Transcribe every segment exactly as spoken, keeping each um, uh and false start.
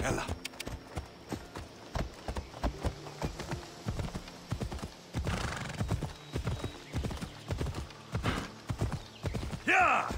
Ella. Yeah!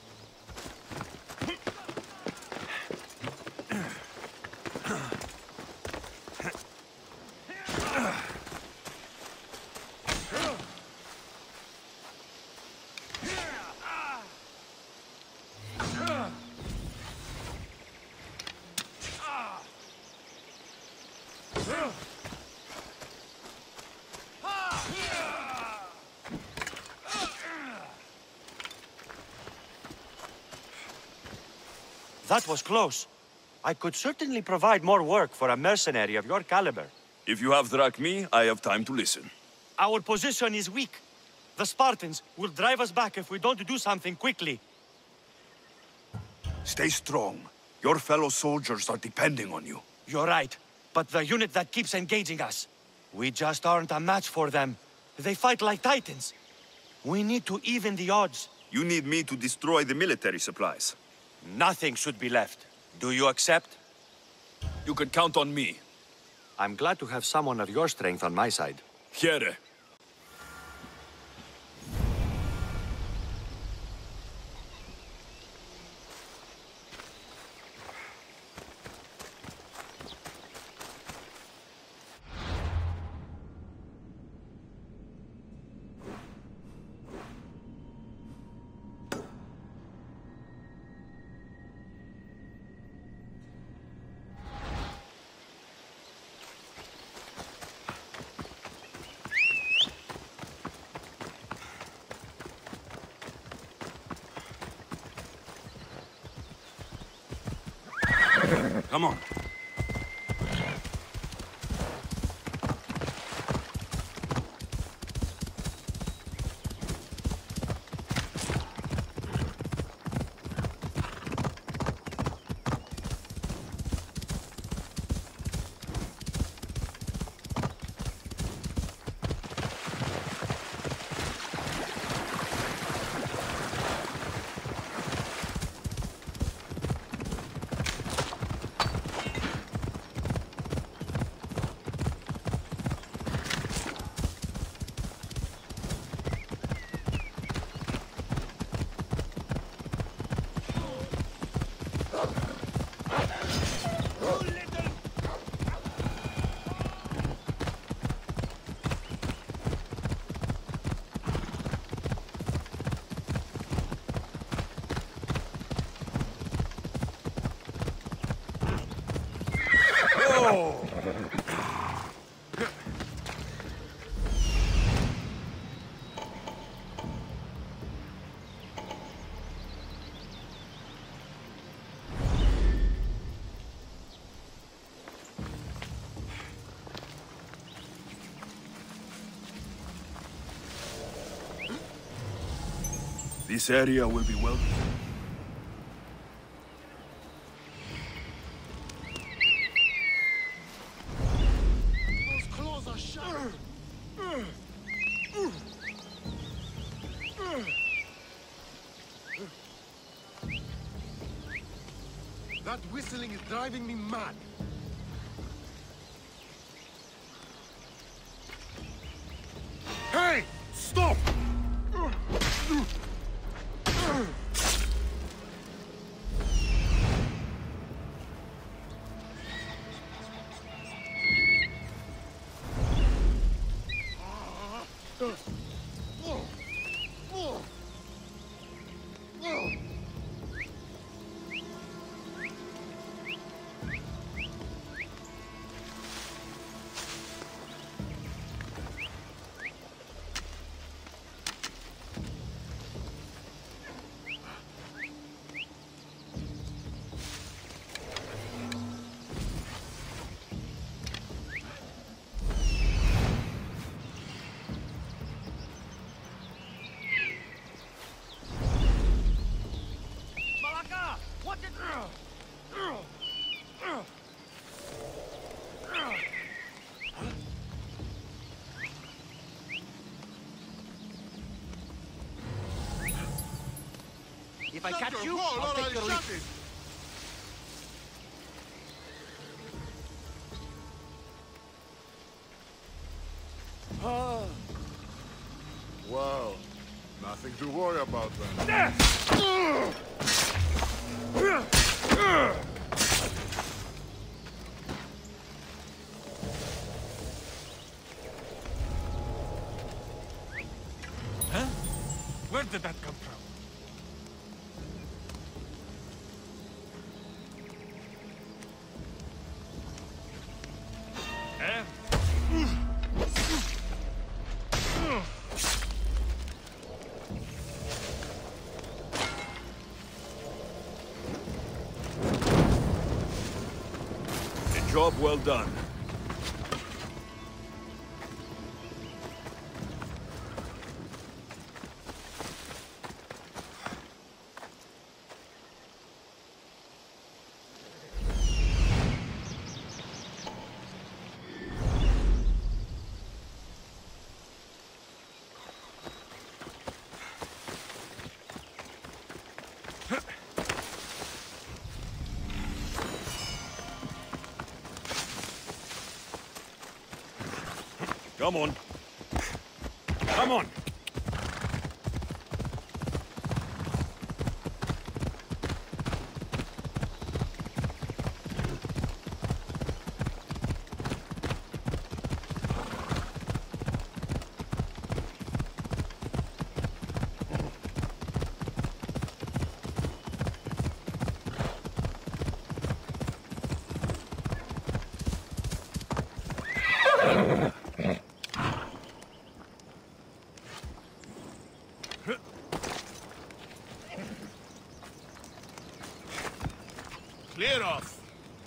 That was close. I could certainly provide more work for a mercenary of your caliber. If you have Drachmi, I have time to listen. Our position is weak. The Spartans will drive us back if we don't do something quickly. Stay strong. Your fellow soldiers are depending on you. You're right, but the unit that keeps engaging us, we just aren't a match for them. They fight like titans. We need to even the odds. You need me to destroy the military supplies. Nothing should be left. Do you accept? You can count on me. I'm glad to have someone of your strength on my side. Here. Come on. This area will be well. Those claws are sharp. That whistling is driving me mad. Hey! Stop! If I catch you, I'll take your lead. Nothing to worry about then. Huh? Where did that come from? A job well done. Come on. Come on. Clear off.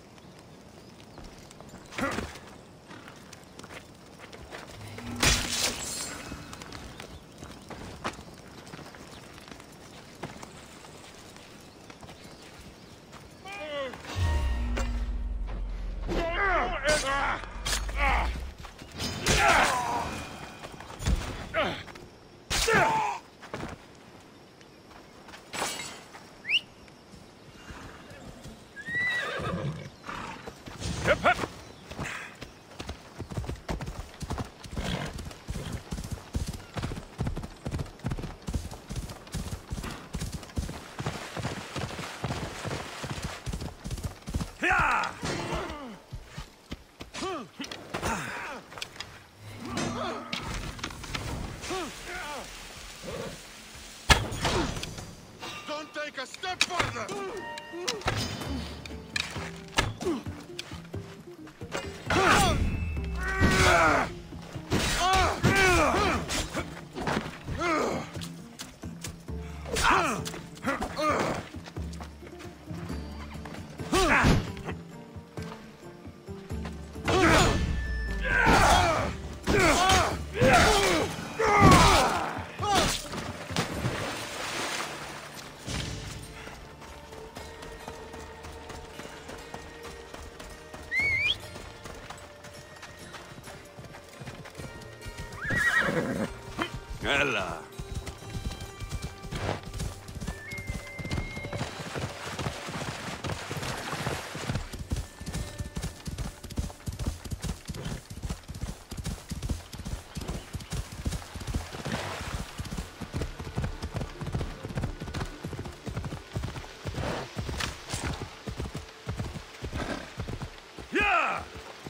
Don't take a step further! Ella. Yeah!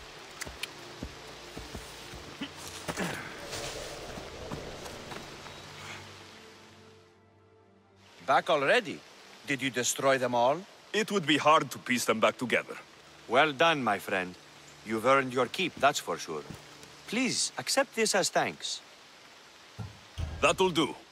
Back already? Did you destroy them all? It would be hard to piece them back together. Well done, my friend. You've earned your keep, that's for sure. Please, accept this as thanks. That'll do.